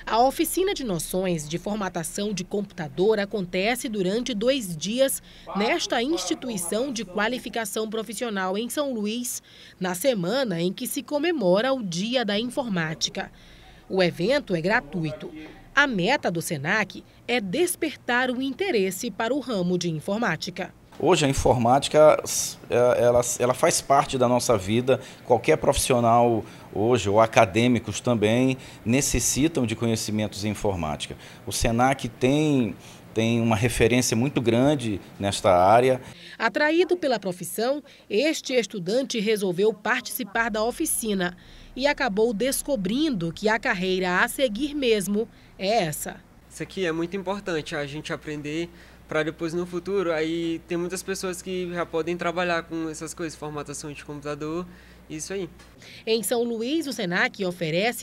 A oficina de noções de formatação de computador acontece durante 2 dias nesta instituição de qualificação profissional em São Luís, na semana em que se comemora o Dia da Informática. O evento é gratuito. A meta do SENAC é despertar o interesse para o ramo de informática. Hoje a informática ela faz parte da nossa vida. Qualquer profissional hoje, ou acadêmicos também, necessitam de conhecimentos em informática. O SENAC tem uma referência muito grande nesta área. Atraído pela profissão, este estudante resolveu participar da oficina e acabou descobrindo que a carreira a seguir mesmo é essa. Isso aqui é muito importante, a gente aprender para depois no futuro, aí tem muitas pessoas que já podem trabalhar com essas coisas, formatação de computador, isso aí. Em São Luís, o SENAC oferece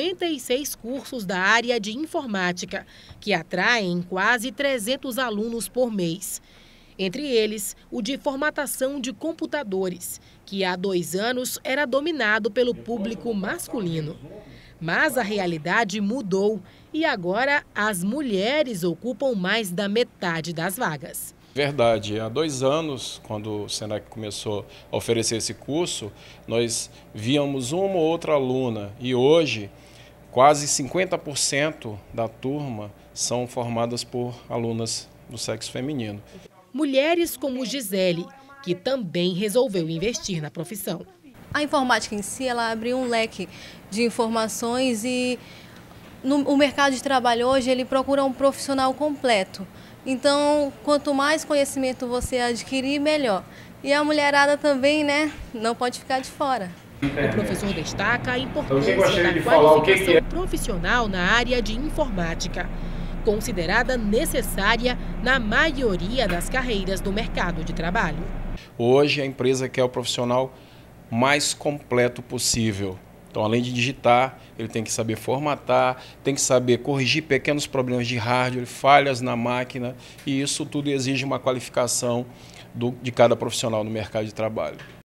56 cursos da área de informática, que atraem quase 300 alunos por mês. Entre eles, o de formatação de computadores, que há 2 anos era dominado pelo público masculino. Mas a realidade mudou e agora as mulheres ocupam mais da metade das vagas. Verdade, há 2 anos, quando o SENAC começou a oferecer esse curso, nós víamos uma ou outra aluna e hoje quase 50% da turma são formadas por alunas do sexo feminino. Mulheres como Gisele, que também resolveu investir na profissão. A informática em si, ela abre um leque de informações e o mercado de trabalho hoje ele procura um profissional completo. Então, quanto mais conhecimento você adquirir, melhor. E a mulherada também, né, não pode ficar de fora. O professor destaca a importância da qualificação profissional na área de informática, considerada necessária na maioria das carreiras do mercado de trabalho. Hoje a empresa quer o profissional mais completo possível. Então, além de digitar, ele tem que saber formatar, tem que saber corrigir pequenos problemas de hardware, falhas na máquina, e isso tudo exige uma qualificação de cada profissional no mercado de trabalho.